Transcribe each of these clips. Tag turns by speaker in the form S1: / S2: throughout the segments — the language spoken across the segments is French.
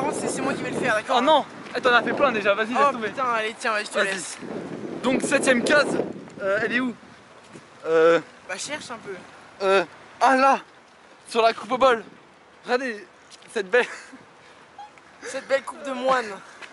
S1: par contre c'est moi qui vais le faire, d'accord?
S2: Oh non! T'en as fait plein déjà, vas-y, laisse
S1: Oh
S2: tomber.
S1: putain, allez tiens, je te laisse.
S2: Donc 7ème case, elle est où?
S1: Bah cherche un peu.
S2: Ah là! Sur la coupe au bol. Regardez cette belle...
S1: Cette belle coupe de moine.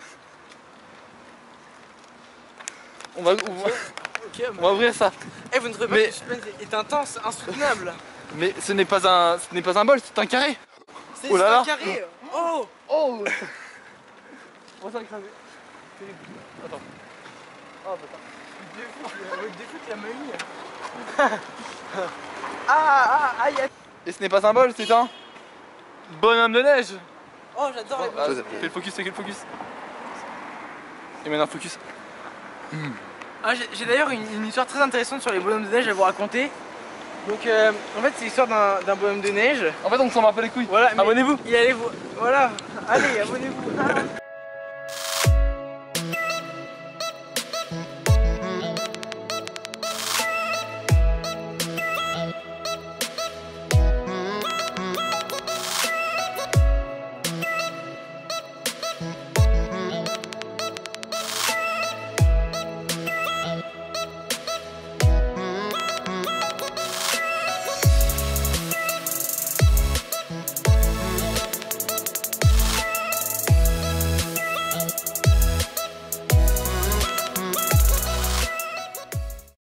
S2: On va ouvrir ça.
S1: Eh, vous ne trouvez pas que le suspense est intense, insoutenable?
S2: Mais ce n'est pas un bol, c'est un carré.
S1: C'est
S2: Oh là là.
S1: un carré. Oh.
S2: Oh. On va s'écraser. Attends. Oh putain.
S1: Des foot la main. Ah, aïe.
S2: Et ce n'est pas un bol, c'est un bonhomme de neige.
S1: Oh, j'adore les bonhommes.
S2: Fais le focus, fais le focus. Et maintenant focus.
S1: Ah, j'ai d'ailleurs une histoire très intéressante sur les bonhommes de neige à vous raconter. Donc en fait c'est l'histoire d'un bonhomme de neige.
S2: En fait on s'en bat pas les couilles.
S1: Voilà,
S2: abonnez-vous.
S1: Il allait vous... Voilà, allez abonnez-vous.